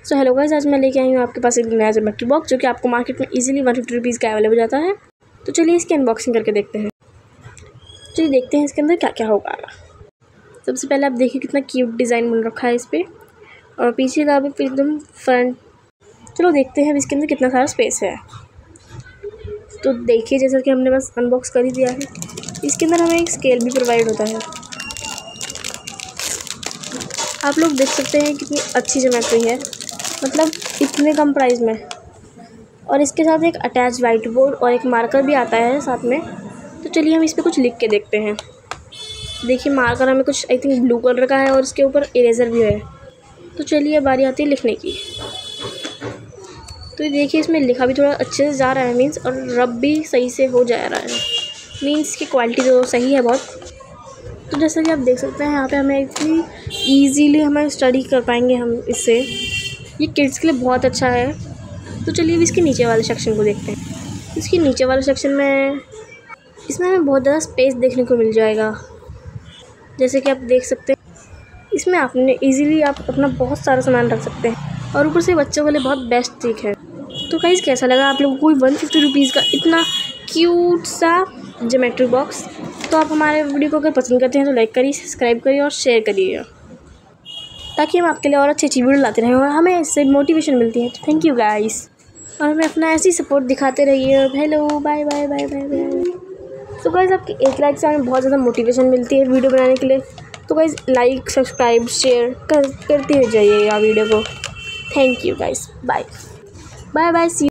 So hello guys, आज मैं लेके आई हूँ आपके पास एक नया ज्योमेट्री बॉक्स जो कि आपको मार्केट में इजीली 150 रुपीज़ का अवेलेबल हो जाता है। तो चलिए इसकी अनबॉक्सिंग करके देखते हैं। चलिए देखते हैं इसके अंदर क्या क्या होगा। सबसे पहले आप देखिए कितना क्यूट डिज़ाइन बन रखा है इस पर, और पीछे का भी एकदम फ्रंट। चलो देखते हैं अब इसके अंदर कितना सारा स्पेस है। तो देखिए जैसा कि हमने बस अनबॉक्स कर ही दिया है, इसके अंदर हमें एक स्केल भी प्रोवाइड होता है। आप लोग देख सकते हैं कितनी अच्छी ज्योमेट्री है, मतलब इतने कम प्राइस में। और इसके साथ एक अटैच वाइट बोर्ड और एक मार्कर भी आता है साथ में। तो चलिए हम इस पर कुछ लिख के देखते हैं। देखिए मार्कर हमें कुछ आई थिंक ब्लू कलर का है और इसके ऊपर इरेज़र भी है। तो चलिए बारी आती है लिखने की। तो ये देखिए इसमें लिखा भी थोड़ा अच्छे से जा रहा है मीन्स, और रब भी सही से हो जा रहा है मीन्स की क्वालिटी तो सही है बहुत। तो जैसा कि आप देख सकते हैं यहाँ पे हमें इतनी ईजीली हमें स्टडी कर पाएंगे हम इससे। ये किड्स के लिए बहुत अच्छा है। तो चलिए अब इसके नीचे वाले सेक्शन को देखते हैं। इसके नीचे वाले सेक्शन में इसमें हमें बहुत ज़्यादा स्पेस देखने को मिल जाएगा। जैसे कि आप देख सकते हैं इसमें आपने ईजीली आप अपना बहुत सारा सामान रख सकते हैं, और ऊपर से बच्चों के लिए बहुत बेस्ट ट्रिक है। तो गाइस कैसा लगा आप लोगों को 150 रुपीज़ का इतना क्यूट सा ज्योमेट्री बॉक्स? तो आप हमारे वीडियो को अगर पसंद करते हैं तो लाइक करिए, सब्सक्राइब करिए और शेयर करिएगा, ताकि हम आपके लिए और अच्छी अच्छी वीडियो लाते रहें और हमें इससे मोटिवेशन मिलती है। थैंक यू गाइस, और हमें अपना ऐसी सपोर्ट दिखाते रहिए। Hello bye bye bye bye bye. तो गाइस आपकी एक लाइक से हमें बहुत ज़्यादा मोटिवेशन मिलती है वीडियो बनाने के लिए। तो गाइस लाइक सब्सक्राइब शेयर करते जाइएगा वीडियो को। Thank you guys, bye bye bye. C